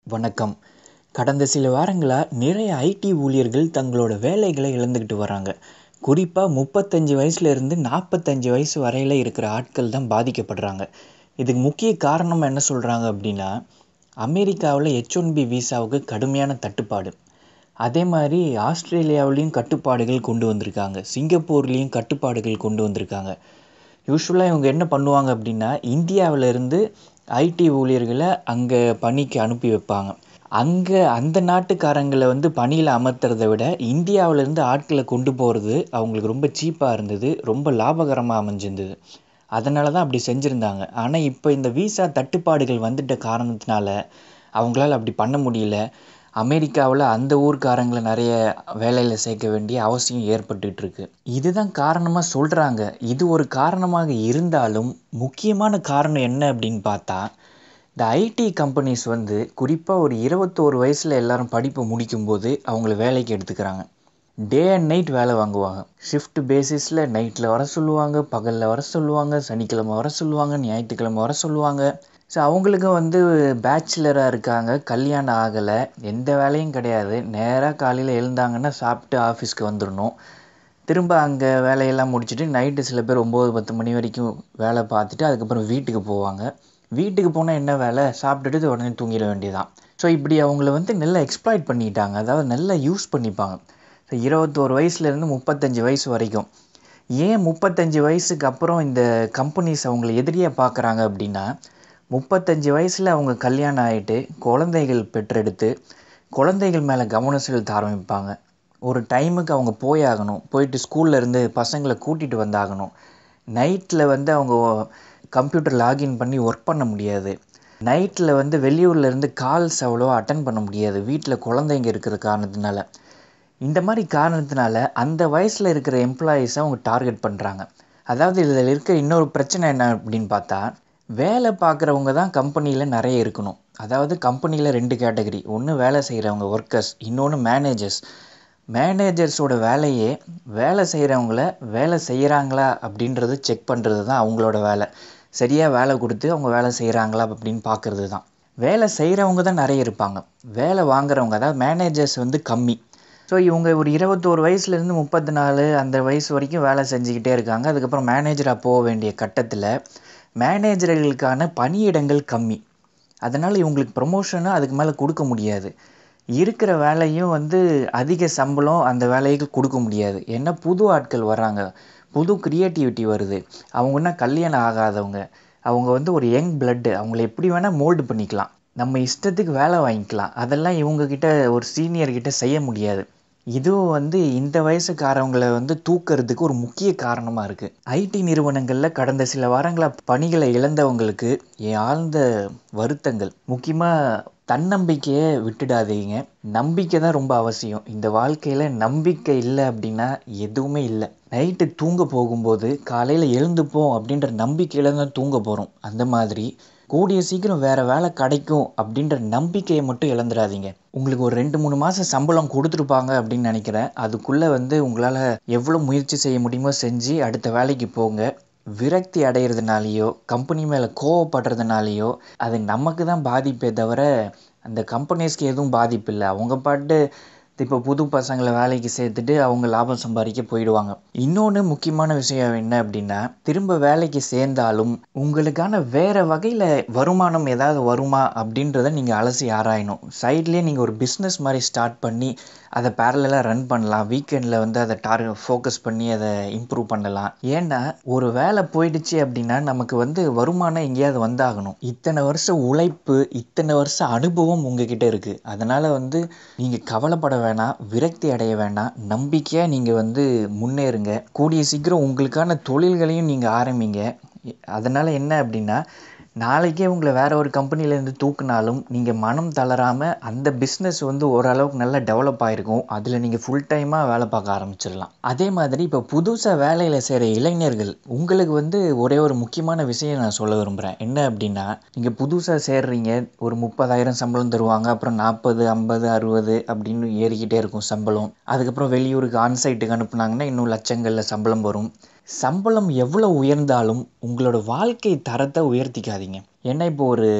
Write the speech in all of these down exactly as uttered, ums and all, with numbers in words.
வணக்கம். கடந்த சில வாரங்களா நிறைய ஐடி ஊழியர்கள் தங்களோட வேலைகளை இழந்துக்கிட்டு வராங்க. குறிப்பா முப்பத்தஞ்சு வயசுல இருந்து நாற்பத்தஞ்சு வயசு வரையில இருக்கிற ஆட்கள் தான் பாதிக்கப்படுறாங்க. இதுக்கு முக்கிய காரணம் என்ன சொல்றாங்க அப்படின்னா, அமெரிக்காவில் எச் ஒன் பி விசாவுக்கு கடுமையான தட்டுப்பாடு. அதே மாதிரி ஆஸ்திரேலியாவிலையும் கட்டுப்பாடுகள் கொண்டு வந்திருக்காங்க. சிங்கப்பூர்லேயும் கட்டுப்பாடுகள் கொண்டு வந்திருக்காங்க. யூஸ்வலாக இவங்க என்ன பண்ணுவாங்க அப்படின்னா, இந்தியாவிலேருந்து ஐடி ஊழியர்களை அங்கே பணிக்கு அனுப்பி வைப்பாங்க. அங்கே அந்த நாட்டுக்காரங்களை வந்து பணியில் அமர்த்துறத விட இந்தியாவிலேருந்து ஆட்களை கொண்டு போகிறது அவங்களுக்கு ரொம்ப சீப்பாக இருந்தது, ரொம்ப லாபகரமாக அமைஞ்சிருந்தது. அதனால தான் அப்படி செஞ்சுருந்தாங்க. ஆனால் இப்போ இந்த விசா தட்டுப்பாடுகள் வந்துட்ட காரணத்தினால அவங்களால அப்படி பண்ண முடியல. அமெரிக்காவில் அந்த ஊர்க்காரங்களை நிறைய வேலையில் சேர்க்க வேண்டிய அவசியம் ஏற்பட்டுட்டு இருக்கு. இதுதான் காரணமாக சொல்கிறாங்க. இது ஒரு காரணமாக இருந்தாலும் முக்கியமான காரணம் என்ன அப்படின்னு பார்த்தா, இந்த ஐடி கம்பெனிஸ் வந்து குறிப்பாக ஒரு இருபத்தோரு வயசில் எல்லாரும் படிப்பு முடிக்கும்போது அவங்கள வேலைக்கு எடுத்துக்கிறாங்க. டே அண்ட் நைட் வேலை வாங்குவாங்க. ஷிஃப்ட் பேசிஸில் நைட்டில் வர சொல்லுவாங்க, பகலில் வர சொல்லுவாங்க, சனிக்கிழமை வர சொல்லுவாங்க, ஞாயிற்றுக்கிழமை வர சொல்லுவாங்க. ஸோ அவங்களுக்கும் வந்து பேச்சுலராக இருக்காங்க, கல்யாணம் ஆகலை, எந்த வேலையும் கிடையாது. நேராக காலையில் எழுந்தாங்கன்னா சாப்பிட்டு ஆஃபீஸ்க்கு வந்துடணும். திரும்ப அங்கே வேலையெல்லாம் முடிச்சுட்டு நைட்டு சில பேர் ஒம்பது பத்து மணி வரைக்கும் வேலை பார்த்துட்டு அதுக்கப்புறம் வீட்டுக்கு போவாங்க. வீட்டுக்கு போனால் என்ன வேலை, சாப்பிட்டுட்டு உடனே தூங்கிட வேண்டியதான். ஸோ இப்படி அவங்கள வந்து நல்லா எக்ஸ்ப்ளாய்ட் பண்ணிட்டாங்க, அதாவது நல்லா யூஸ் பண்ணிப்பாங்க. ஸோ இருபத்தோரு வயசுலேருந்து முப்பத்தஞ்சு வயசு வரைக்கும். ஏன் முப்பத்தஞ்சு வயசுக்கு அப்புறம் இந்த கம்பெனிஸ் அவங்கள எதிரியாக பார்க்குறாங்க அப்படின்னா, முப்பத்தஞ்சு வயசில் அவங்க கல்யாணம் ஆகிட்டு குழந்தைகள் பெற்றெடுத்து குழந்தைகள் மேலே கவனம் செலுத்த ஆரம்பிப்பாங்க. ஒரு டைமுக்கு அவங்க போயாகணும், போயிட்டு ஸ்கூல்ல இருந்து பசங்களை கூட்டிகிட்டு வந்தாகணும். நைட்டில் வந்து அவங்க கம்ப்யூட்டர் லாகின் பண்ணி ஒர்க் பண்ண முடியாது. நைட்டில் வந்து வெளியூரில் இருந்து கால்ஸ் அவ்வளோ அட்டன் பண்ண முடியாது, வீட்டில் குழந்தைங்க இருக்கிற காரணத்தினால. இந்த மாதிரி காரணத்தினால அந்த வயசில் இருக்கிற எம்ப்ளாயீஸை அவங்க டார்கெட் பண்ணுறாங்க. அதாவது இதில் இருக்க இன்னொரு பிரச்சனை என்ன அப்படின்னு பார்த்தா, வேலை பார்க்குறவங்க தான் கம்பெனியில் நிறைய இருக்கணும். அதாவது கம்பெனியில் ரெண்டு கேட்டகரி, ஒன்று வேலை செய்கிறவங்க ஒர்க்கர்ஸ், இன்னொன்று மேனேஜர்ஸ். மேனேஜர்ஸோட வேலையே வேலை செய்கிறவங்கள வேலை செய்கிறாங்களா அப்படின்றது செக் பண்ணுறது தான் அவங்களோட வேலை. சரியாக வேலை கொடுத்து அவங்க வேலை செய்கிறாங்களா அப்படின்னு பார்க்குறது தான். வேலை செய்கிறவங்க தான் நிறைய இருப்பாங்க, வேலை வாங்குறவங்க அதாவது மேனேஜர்ஸ் வந்து கம்மி. ஸோ இவங்க ஒரு இருபத்தோரு வயசுலேருந்து முப்பத்தி நாலு அந்த வயசு வரைக்கும் வேலை செஞ்சுக்கிட்டே இருக்காங்க. அதுக்கப்புறம் மேனேஜராக போக வேண்டிய கட்டத்தில் மேனேஜர்களுக்கான பணியிடங்கள் கம்மி. அதனால் இவங்களுக்கு ப்ரமோஷனும் அதுக்கு மேலே கொடுக்க முடியாது. இருக்கிற வேலையும் வந்து அதிக சம்பளம் அந்த வேலைக்கு கொடுக்க முடியாது. ஏன்னா புது ஆட்கள் வர்றாங்க, புது க்ரியேட்டிவிட்டி வருது. அவங்கன்னா கல்யாணம் ஆகாதவங்க, அவங்க வந்து ஒரு யங் பிளட்டு, அவங்கள எப்படி வேணால் மோல்டு பண்ணிக்கலாம், நம்ம இஷ்டத்துக்கு வேலை வாங்கிக்கலாம். அதெல்லாம் இவங்கக்கிட்ட ஒரு சீனியர்கிட்ட செய்ய முடியாது. இதுவும் வந்து இந்த வயசுக்காரவங்களை வந்து தூக்கிறதுக்கு ஒரு முக்கிய காரணமாக இருக்குது. ஐடி நிறுவனங்களில் கடந்த சில வாரங்களாக பணிகளை இழந்தவங்களுக்கு என் ஆழ்ந்த வருத்தங்கள். முக்கியமாக தன்னம்பிக்கையை விட்டுடாதீங்க. நம்பிக்கை தான் ரொம்ப அவசியம். இந்த வாழ்க்கையில் நம்பிக்கை இல்லை அப்படின்னா எதுவுமே இல்லை. நைட்டு தூங்க போகும்போது காலையில் எழுந்துப்போம் அப்படின்ற நம்பிக்கையில் தான் தூங்க போகிறோம். அந்த மாதிரி கூடிய சீக்கிரம் வேறு வேலை கிடைக்கும் அப்படின்ற நம்பிக்கையை மட்டும் இழந்துடாதீங்க. உங்களுக்கு ஒரு ரெண்டு மூணு மாதம் சம்பளம் கொடுத்துருப்பாங்க அப்படின்னு நினைக்கிறேன். அதுக்குள்ளே வந்து உங்களால் எவ்வளோ முயற்சி செய்ய முடியுமோ செஞ்சு அடுத்த வேலைக்கு போங்க. விரக்தி அடைகிறதுனாலையோ கம்பெனி மேலே கோவப்படுறதுனாலையோ அது நமக்கு தான் பாதிப்பே தவிர அந்த கம்பெனிஸ்க்கு எதுவும் பாதிப்பு இல்லை. அவங்க பாட்டு இப்போ புது பசங்களை வேலைக்கு சேர்த்துட்டு அவங்க லாபம் சம்பாதிக்க போயிடுவாங்க. இன்னொன்று முக்கியமான விஷயம் என்ன அப்படின்னா, திரும்ப வேலைக்கு சேர்ந்தாலும் உங்களுக்கான வேறு வகையில் வருமானம் ஏதாவது வருமா அப்படின்றத நீங்கள் அலசி ஆராயணும். சைட்லேயே நீங்கள் ஒரு பிஸ்னஸ் மாதிரி ஸ்டார்ட் பண்ணி அதை பேரலாக ரன் பண்ணலாம். வீக்கெண்டில் வந்து அதை டார்கெட் ஃபோக்கஸ் பண்ணி அதை இம்ப்ரூவ் பண்ணலாம். ஏன்னா ஒரு வேலை போயிடுச்சு அப்படின்னா நமக்கு வந்து வருமானம் எங்கேயாவது வந்தாகணும். இத்தனை வருஷம் உழைப்பு, இத்தனை வருஷம் அனுபவம் உங்ககிட்ட இருக்குது. அதனால் வந்து நீங்கள் கவலைப்பட வேணாம், விரக்தி அடைய வேண்டாம். நம்பிக்கையாக நீங்கள் வந்து முன்னேறுங்க. கூடிய சீக்கிரம் உங்களுக்கான தொழில்களையும் நீங்கள் ஆரம்பிங்க. அதனால் என்ன அப்படின்னா, நாளைக்கே உங்களை வேற ஒரு கம்பெனிலேருந்து தூக்குனாலும் நீங்கள் மனம் தளராமல் அந்த பிஸ்னஸ் வந்து ஓரளவுக்கு நல்லா டெவலப் ஆகிருக்கும். அதில் நீங்கள் ஃபுல் டைமாக வேலை பார்க்க ஆரம்பிச்சிடலாம். அதே மாதிரி இப்போ புதுசாக வேலையில் செய்கிற இளைஞர்கள், உங்களுக்கு வந்து ஒரே ஒரு முக்கியமான விஷயம் நான் சொல்ல விரும்புகிறேன். என்ன அப்படின்னா, நீங்கள் புதுசாக சேர்றீங்க, ஒரு முப்பதாயிரம் சம்பளம் தருவாங்க, அப்புறம் நாற்பது ஐம்பது அறுபது அப்படின்னு ஏறிக்கிட்டே இருக்கும் சம்பளம். அதுக்கப்புறம் வெளியூருக்கு ஆன்சைட்டுக்கு அனுப்புனாங்கன்னா இன்னும் லட்சங்களில் சம்பளம் வரும். சம்பளம் எவ்வளோ உயர்ந்தாலும் உங்களோட வாழ்க்கை தரத்தை உயர்த்திக்காதீங்க. ஏன்னா இப்போ ஒரு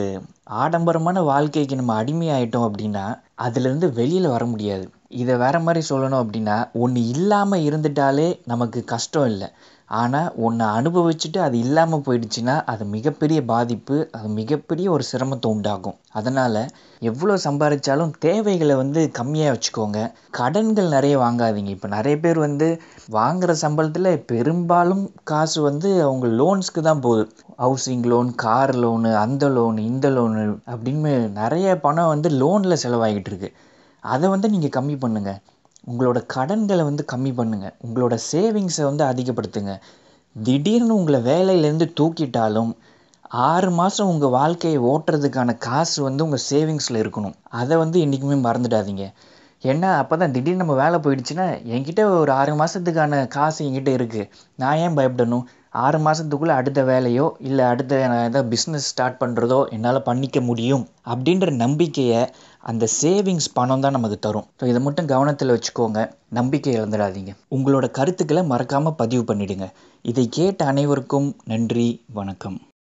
ஆடம்பரமான வாழ்க்கைக்கு நம்ம அடிமையாயிட்டோம் அப்படின்னா அதுலேருந்து வெளியில் வர முடியாது. இதை வேற மாதிரி சொல்லணும் அப்படின்னா, ஒன்று இல்லாமல் இருந்துட்டாலே நமக்கு கஷ்டம் இல்லை. ஆனால் ஒன்று அனுபவிச்சுட்டு அது இல்லாமல் போயிடுச்சுன்னா அது மிகப்பெரிய பாதிப்பு, அது மிகப்பெரிய ஒரு சிரமத்தை உண்டாகும். அதனால் எவ்வளோ சம்பாதிச்சாலும் தேவைகளை வந்து கம்மியாக வச்சுக்கோங்க. கடன்கள் நிறைய வாங்காதீங்க. இப்போ நிறைய பேர் வந்து வாங்குகிற சம்பளத்தில் பெரும்பாலும் காசு வந்து அவங்க லோன்ஸ்க்கு தான் போகுது. ஹவுசிங் லோன், கார் லோனு, அந்த லோனு, இந்த லோனு அப்படின்னு நிறைய பணம் வந்து லோனில் செலவாகிட்டு இருக்கு. அதை வந்து நீங்கள் கம்மி பண்ணுங்கள். உங்களோட கடன்களை வந்து கம்மி பண்ணுங்கள். உங்களோட சேவிங்ஸை வந்து அதிகப்படுத்துங்க. திடீர்னு உங்களை வேலையிலேருந்து தூக்கிட்டாலும் ஆறு மாதம் உங்கள் வாழ்க்கையை ஓட்டுறதுக்கான காசு வந்து உங்கள் சேவிங்ஸில் இருக்கணும். அதை வந்து என்றைக்குமே மறந்துடாதீங்க. ஏன்னா அப்போ தான் திடீர்னு நம்ம வேலை போயிடுச்சுன்னா, என்கிட்ட ஒரு ஆறு மாதத்துக்கான காசு என்கிட்ட இருக்குது, நான் ஏன் பயப்படணும்? ஆறு மாதத்துக்குள்ளே அடுத்த வேலையோ இல்லை அடுத்த நான் ஏதாவது பிஸ்னஸ் ஸ்டார்ட் பண்ணுறதோ என்னால் பண்ணிக்க முடியும் அப்படின்ற நம்பிக்கையை அந்த சேவிங்ஸ் பணம் தான் நமக்கு தரும். ஸோ இதை மட்டும் கவனத்தில் வச்சுக்கோங்க. நம்பிக்கை இழந்துடாதீங்க. உங்களோட கருத்துக்களை மறக்காமல் பதிவு பண்ணிவிடுங்க. இதை கேட்ட அனைவருக்கும் நன்றி, வணக்கம்.